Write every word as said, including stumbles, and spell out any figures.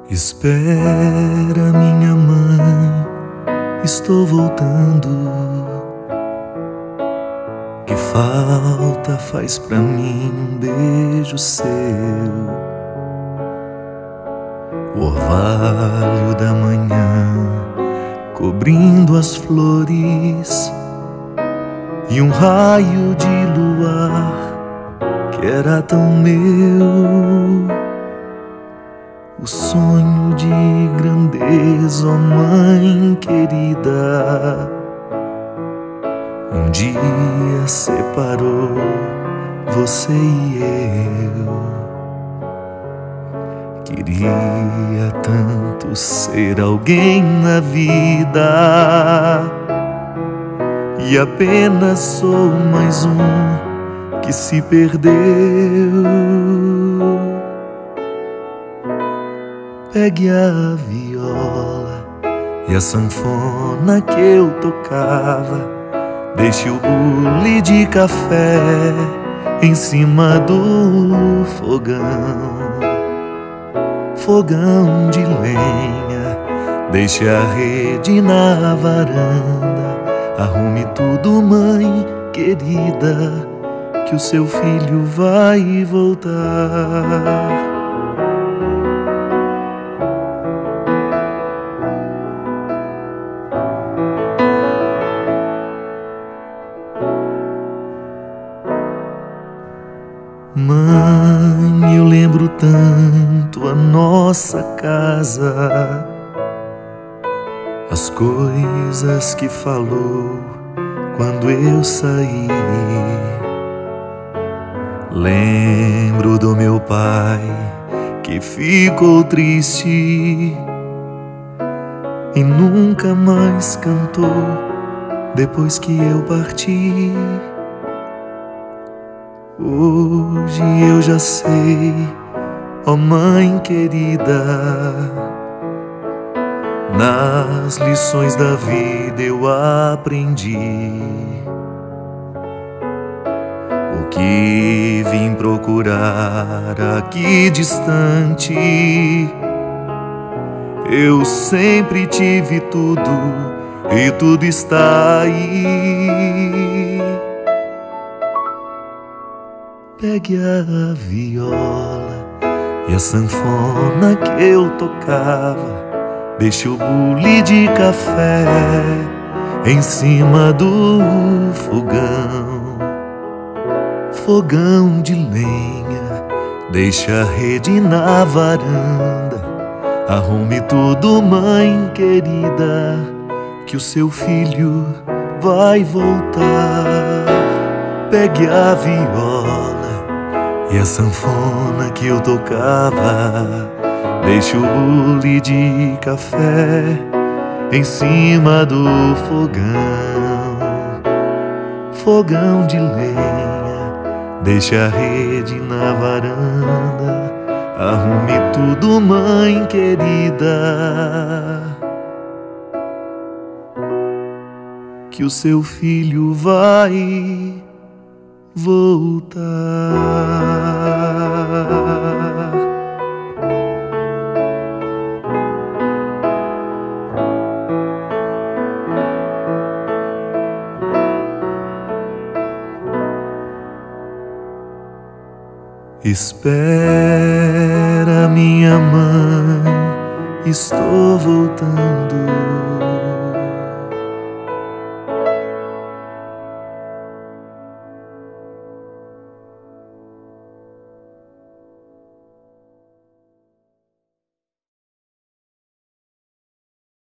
Espera, minha mãe, estou voltando. Que falta faz pra mim um beijo seu? O orvalho da manhã cobrindo as flores e um raio de luar que era tão meu. O sonho de grandeza, ó mãe querida, um dia separou você e eu. Queria tanto ser alguém na vida e apenas sou mais um que se perdeu. Pegue a viola e a sanfona que eu tocava, deixe o bule de café em cima do fogão. Fogão de lenha, deixe a rede na varanda. Arrume tudo, mãe querida, que o seu filho vai voltar. Mãe, eu lembro tanto a nossa casa, as coisas que falou quando eu saí. Lembro do meu pai que ficou triste e nunca mais cantou depois que eu parti. Hoje eu já sei, ó mãe querida, nas lições da vida eu aprendi o que vim procurar aqui distante. Eu sempre tive tudo e tudo está aí. Pegue a viola e a sanfona que eu tocava, deixe o bule de café em cima do fogão. Fogão de lenha, deixe a rede na varanda. Arrume tudo, mãe querida, que o seu filho vai voltar. Pegue a viola e a sanfona que eu tocava, deixe o bule de café em cima do fogão. Fogão de lenha, deixe a rede na varanda. Arrume tudo, mãe querida, que o seu filho vai voltar. Espera, minha mãe, estou voltando.